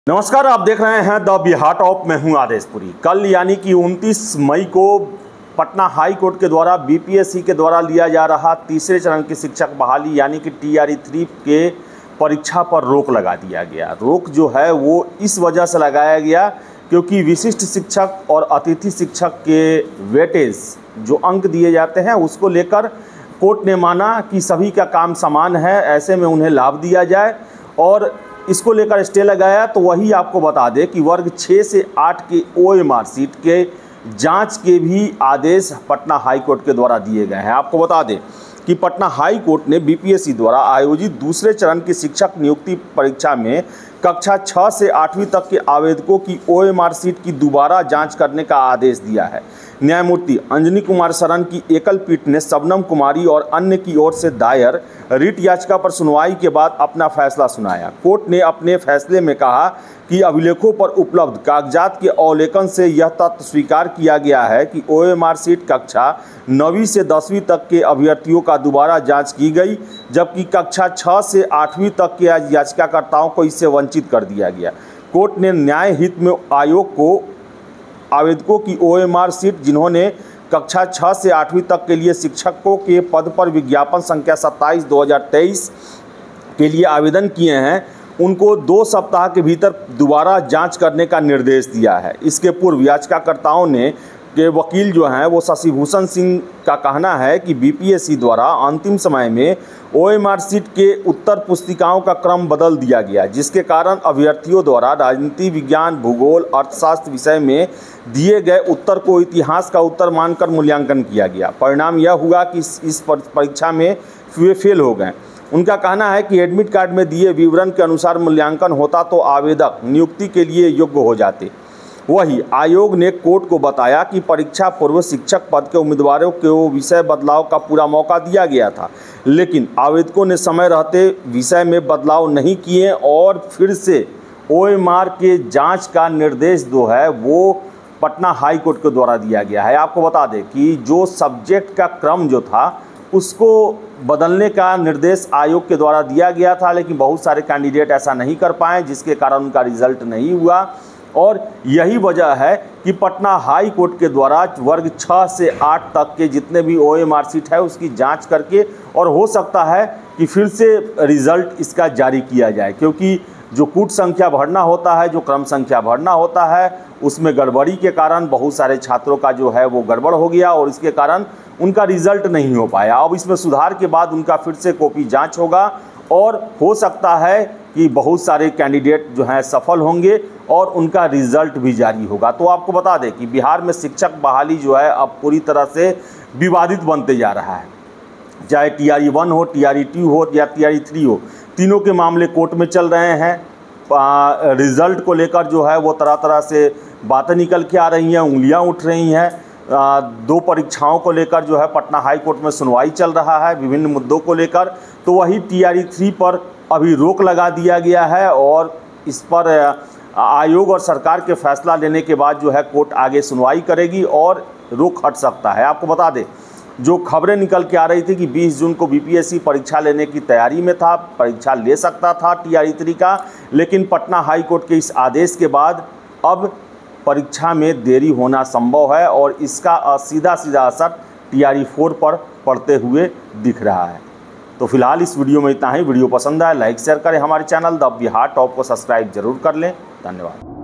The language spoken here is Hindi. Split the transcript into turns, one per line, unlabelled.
नमस्कार, आप देख रहे हैं द बिहार टॉप। मैं हूं आदेशपुरी। कल यानी कि 29 मई को पटना हाई कोर्ट के द्वारा बीपीएससी के द्वारा लिया जा रहा तीसरे चरण की शिक्षक बहाली यानी कि TRE 3 के परीक्षा पर रोक लगा दिया गया। रोक जो है वो इस वजह से लगाया गया क्योंकि विशिष्ट शिक्षक और अतिथि शिक्षक के वेटेज जो अंक दिए जाते हैं उसको लेकर कोर्ट ने माना कि सभी का काम समान है, ऐसे में उन्हें लाभ दिया जाए और इसको लेकर स्टे लगाया। तो वही आपको बता दें कि वर्ग 6 से 8 के OMR सीट के जांच के भी आदेश पटना हाई कोर्ट के द्वारा दिए गए हैं। आपको बता दें कि पटना हाई कोर्ट ने बीपीएससी द्वारा आयोजित दूसरे चरण की शिक्षक नियुक्ति परीक्षा में कक्षा 6 से 8वीं तक के आवेदकों की OMR सीट की दोबारा जांच करने का आदेश दिया है। न्यायमूर्ति अंजनी कुमार शरण की एकल पीठ ने शबनम कुमारी और अन्य की ओर से दायर रिट याचिका पर सुनवाई के बाद अपना फैसला सुनाया। कोर्ट ने अपने फैसले में कहा कि अभिलेखों पर उपलब्ध कागजात के अवलोकन से यह तथ्य स्वीकार किया गया है कि OMR सीट कक्षा 9वीं से 10वीं तक के अभ्यर्थियों का दोबारा जांच की गई, जबकि कक्षा 6 से 8वीं तक के याचिकाकर्ताओं को इससे वंचित कर दिया गया। कोर्ट ने न्याय हित में आयोग को आवेदकों की OMR सीट जिन्होंने कक्षा 6 से 8वीं तक के लिए शिक्षकों के पद पर विज्ञापन संख्या 27/2023 के लिए आवेदन किए हैं, उनको 2 सप्ताह के भीतर दोबारा जांच करने का निर्देश दिया है। इसके पूर्व याचिकाकर्ताओं ने के वकील जो हैं वो शशिभूषण सिंह का कहना है कि बीपीएससी द्वारा अंतिम समय में OMR सीट के उत्तर पुस्तिकाओं का क्रम बदल दिया गया, जिसके कारण अभ्यर्थियों द्वारा राजनीति विज्ञान, भूगोल, अर्थशास्त्र विषय में दिए गए उत्तर को इतिहास का उत्तर मानकर मूल्यांकन किया गया। परिणाम यह हुआ कि इस परीक्षा में वे फेल हो गए। उनका कहना है कि एडमिट कार्ड में दिए विवरण के अनुसार मूल्यांकन होता तो आवेदक नियुक्ति के लिए योग्य हो जाते। वही आयोग ने कोर्ट को बताया कि परीक्षा पूर्व शिक्षक पद के उम्मीदवारों को विषय बदलाव का पूरा मौका दिया गया था, लेकिन आवेदकों ने समय रहते विषय में बदलाव नहीं किए और फिर से OMR के जांच का निर्देश जो है वो पटना हाई कोर्ट के द्वारा दिया गया है। आपको बता दें कि जो सब्जेक्ट का क्रम जो था उसको बदलने का निर्देश आयोग के द्वारा दिया गया था, लेकिन बहुत सारे कैंडिडेट ऐसा नहीं कर पाए, जिसके कारण उनका रिजल्ट नहीं हुआ। और यही वजह है कि पटना हाई कोर्ट के द्वारा वर्ग 6 से 8 तक के जितने भी OMR सीट है उसकी जांच करके और हो सकता है कि फिर से रिज़ल्ट इसका जारी किया जाए, क्योंकि जो कूट संख्या भरना होता है, जो क्रम संख्या भरना होता है, उसमें गड़बड़ी के कारण बहुत सारे छात्रों का जो है वो गड़बड़ हो गया और इसके कारण उनका रिज़ल्ट नहीं हो पाया। अब इसमें सुधार के बाद उनका फिर से कॉपी जाँच होगा और हो सकता है कि बहुत सारे कैंडिडेट जो हैं सफल होंगे और उनका रिजल्ट भी जारी होगा। तो आपको बता दें कि बिहार में शिक्षक बहाली जो है अब पूरी तरह से विवादित बनते जा रहा है। चाहे TRE 1 हो, TRE 2 हो या TRE 3 हो, तीनों के मामले कोर्ट में चल रहे हैं। रिज़ल्ट को लेकर जो है वो तरह तरह से बातें निकल के आ रही हैं, उंगलियां उठ रही हैं। 2 परीक्षाओं को लेकर जो है पटना हाई कोर्ट में सुनवाई चल रहा है विभिन्न मुद्दों को लेकर। तो वही TRE 3 पर अभी रोक लगा दिया गया है और इस पर आयोग और सरकार के फैसला लेने के बाद जो है कोर्ट आगे सुनवाई करेगी और रोक हट सकता है। आपको बता दें, जो खबरें निकल के आ रही थी कि 20 जून को बीपीएससी परीक्षा लेने की तैयारी में था, परीक्षा ले सकता था TRE 3 का, लेकिन पटना हाई कोर्ट के इस आदेश के बाद अब परीक्षा में देरी होना संभव है और इसका सीधा असर TRE 4 पर पड़ते हुए दिख रहा है। तो फिलहाल इस वीडियो में इतना ही। वीडियो पसंद आए लाइक शेयर करें, हमारे चैनल द बिहार टॉप को सब्सक्राइब जरूर कर लें। धन्यवाद।